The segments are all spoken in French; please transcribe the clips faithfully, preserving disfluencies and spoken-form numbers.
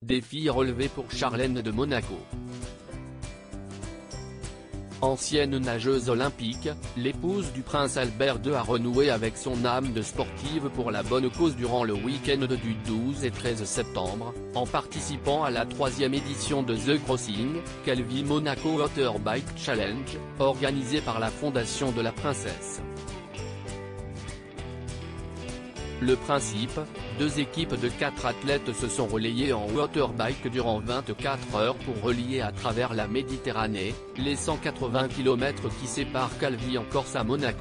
défi relevé pour Charlène de Monaco. Ancienne nageuse olympique, l'épouse du prince Albert deux a renoué avec son âme de sportive pour la bonne cause durant le week-end du douze et treize septembre, en participant à la troisième édition de The Crossing, Calvi Monaco Water Bike Challenge, organisée par la Fondation de la Princesse. Le principe, deux équipes de quatre athlètes se sont relayées en waterbike durant vingt-quatre heures pour relier à travers la Méditerranée, les cent quatre-vingts kilomètres qui séparent Calvi en Corse à Monaco.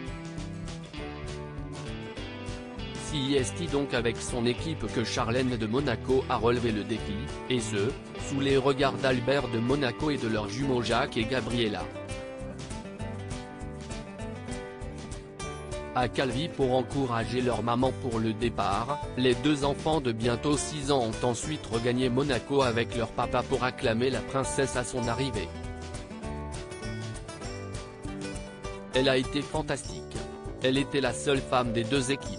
C'est ici donc avec son équipe que Charlène de Monaco a relevé le défi, et ce, sous les regards d'Albert de Monaco et de leurs jumeaux Jacques et Gabriella. À Calvi pour encourager leur maman pour le départ, les deux enfants de bientôt six ans ont ensuite regagné Monaco avec leur papa pour acclamer la princesse à son arrivée. Elle a été fantastique. Elle était la seule femme des deux équipes.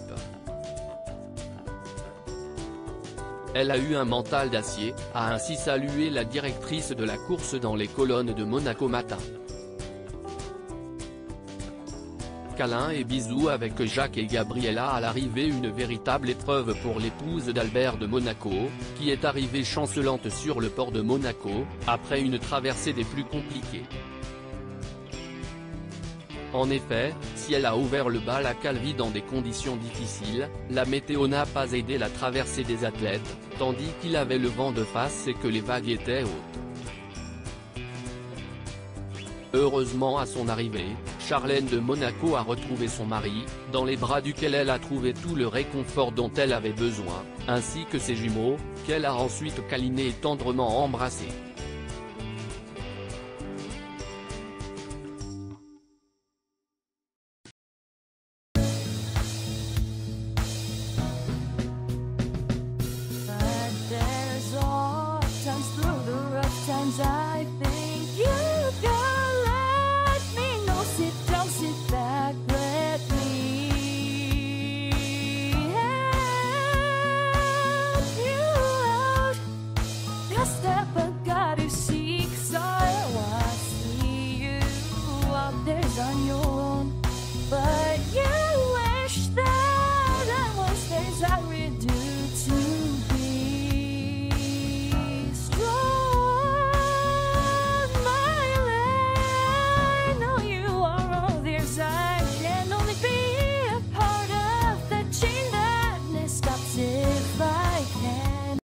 Elle a eu un mental d'acier, a ainsi salué la directrice de la course dans les colonnes de Monaco Matin. Câlins et bisous avec Jacques et Gabriella à l'arrivée, une véritable épreuve pour l'épouse d'Albert de Monaco, qui est arrivée chancelante sur le port de Monaco, après une traversée des plus compliquées. En effet, si elle a ouvert le bal à Calvi dans des conditions difficiles, la météo n'a pas aidé la traversée des athlètes, tandis qu'il avait le vent de face et que les vagues étaient hautes. Heureusement à son arrivée, Charlène de Monaco a retrouvé son mari, dans les bras duquel elle a trouvé tout le réconfort dont elle avait besoin, ainsi que ses jumeaux, qu'elle a ensuite câlinés et tendrement embrassés.